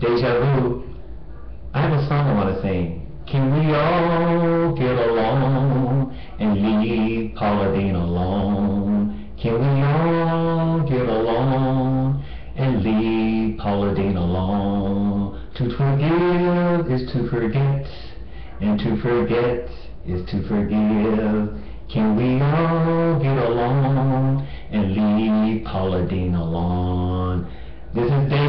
Deja vu. I have a song I want to sing. Can we all get along and leave Paula Dean alone? Can we all get along and leave Paula Dean alone? To forgive is to forget, and to forget is to forgive. Can we all get along and leave Paula Dean alone? This is